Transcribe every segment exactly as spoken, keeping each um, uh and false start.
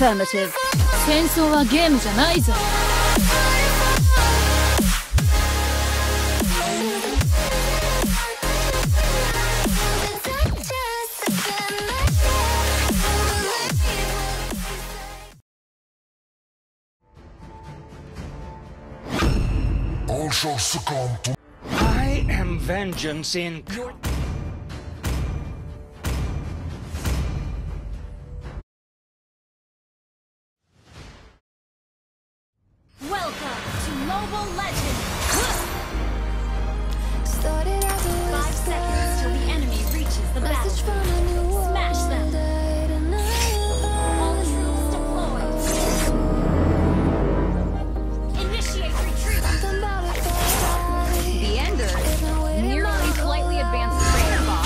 Affirmative. 戦争はゲームじゃないぞ。 All shall succumb to I am vengeance in your... Welcome to Mobile Legends! Started as a Five seconds till the enemy reaches the battlefield. Smash them! All troops deployed! Initiate retreat! The Ender nearly slightly advanced the Raider bot.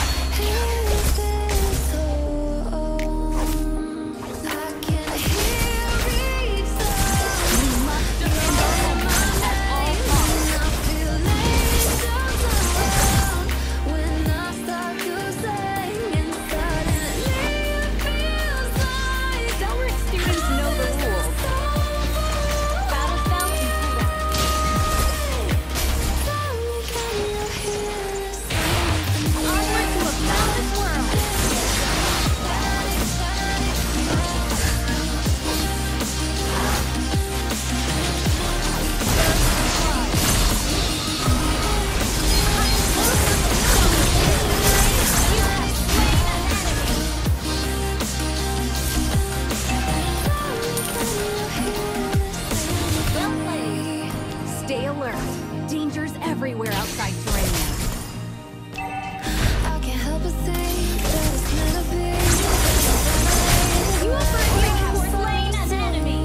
Stay alert. Dangers everywhere outside Terrania. I can't help but think that it's meant to be. You have slain an enemy.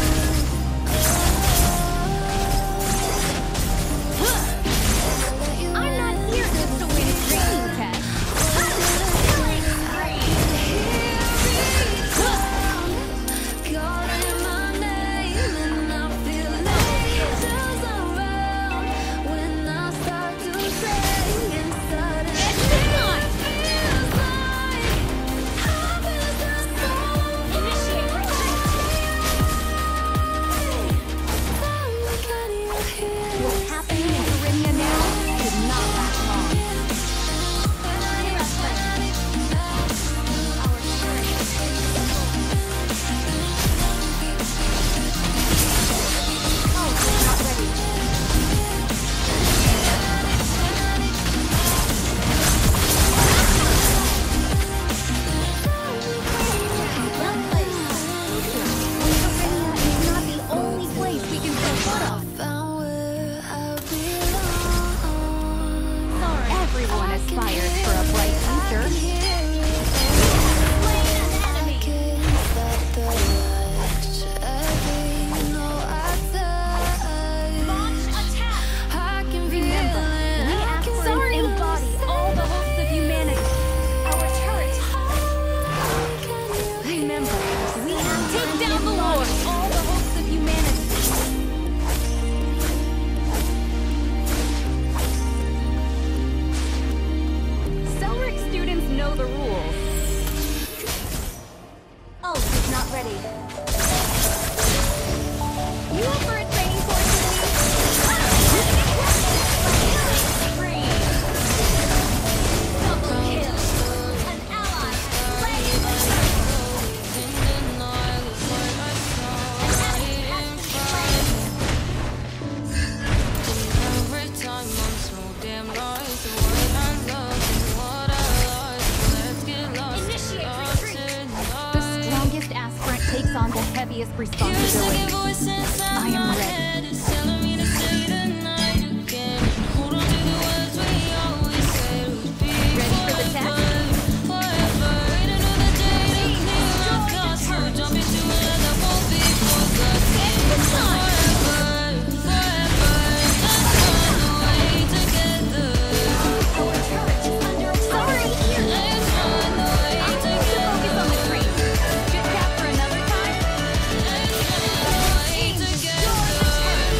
I'm not here just to win a training test. Killing spree. Calling my name and I feel angels around when I start to sing and suddenly It's feels like happiness is so Initiate retreat. What's happening in Terrania now could not last long. Everyone aspires for a bright future. Launch attack! Remember, we Aspirants embody all the hopes of humanity. Our turret. Remember, we take down the Lord, all the hopes of humanity. Cellric students know the rules. Ult is not ready. You up for a training course with me? Spree. Double kill. An ally has slain. An enemy has been slain. Every time I'm so damn right, the word I love is what I like. Let's get lost. Initiate lost retreat. in The love. strongest aspirant takes on the heaviest Here's the responsibility. voice inside I am my ready. head. It's telling me to stay tonight again. Hold on to the words we always said would be Ready for the test? forever. Ain't another day to clear my thoughts. So jump into it like I won't be forgotten. It's time. Forever, forever. Let's run away together. Our turret is under attack. Sorry, here. Let's run away I'm going to together. focus on the train. Chit chat for another time. Let's run away together.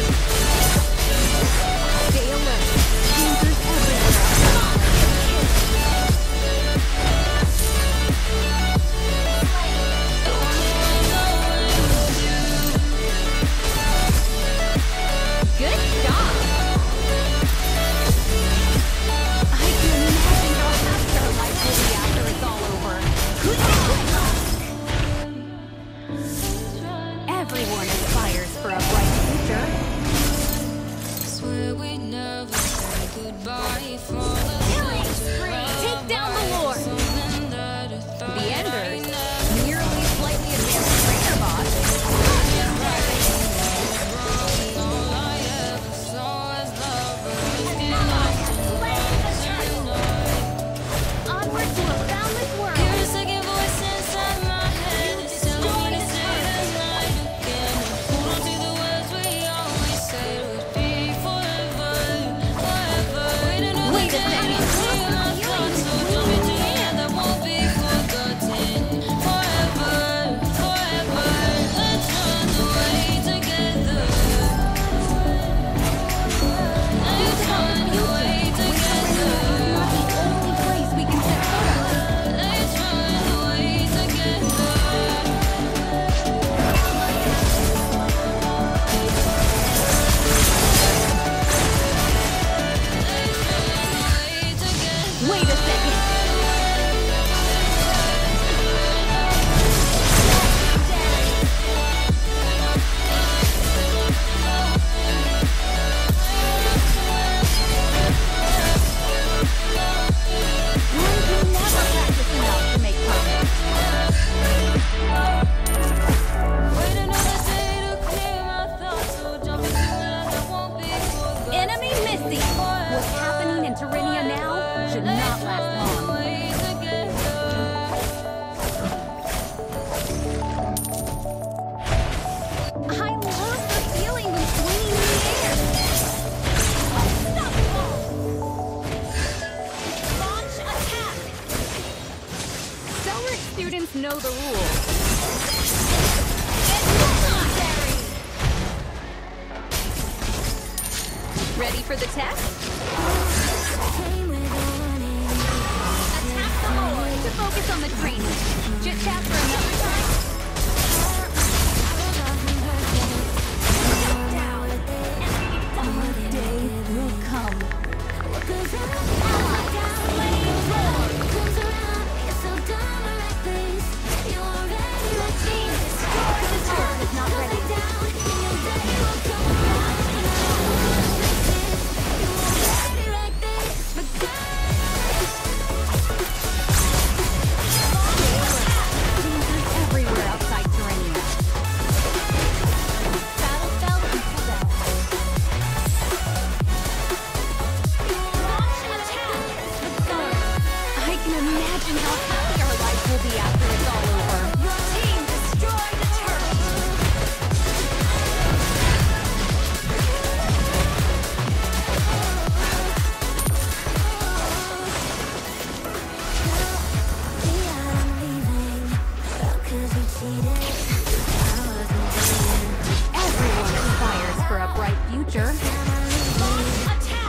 Wait a second. One can never practice enough to make perfect. Wait another day to clear my thoughts, so jump into it and I won't be forgotten. Enemy missing. What's happening in Terenia now should not last long. Way together. I love the feeling when swinging in the air. Unstoppable. Launch attack. Cellric students know the rules. It's necessary. Ready for the test? Attack the Lord to focus on the training. Chit chat for another time. Down. Our day will come. This turret is not ready. Dangers everywhere outside Terenia. Battle spell and cooldown. Launch attack. I can imagine how happy our lives will be after it's all over. Your team destroyed the turret. Everyone aspires for a bright future. Launch attack.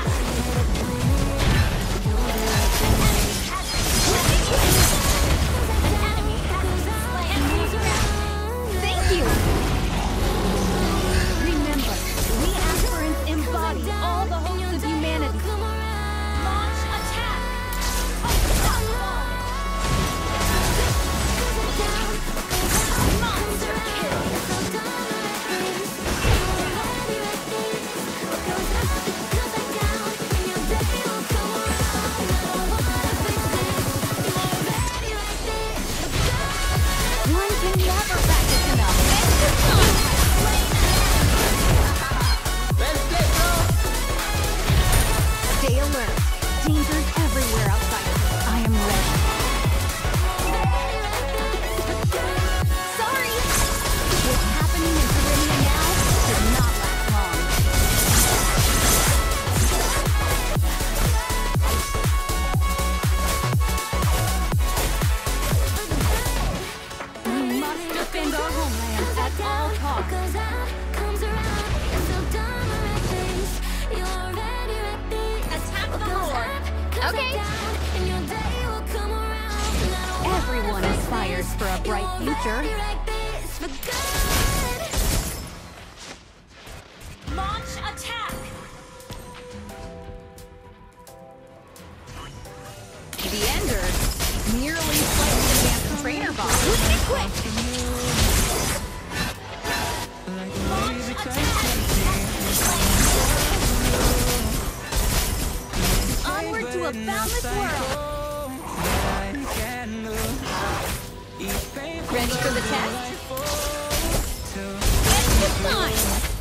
Thank you. Remember, we aspirants embody all the hopes of humanity. Launch attack. Monster kill. One can never practice enough. Stay alert. Dangers everywhere outside. I am ready. Sorry. What's happening in Terenia now should not last long. We must defend our homeland at all costs. Attack the Lord. Okay. Everyone aspires for a bright future. Launch attack. The Ender nearly slightly advanced trainer bomb. Moving it quick. Launch attack. Onward to a boundless world. Ready for the test? It's the time.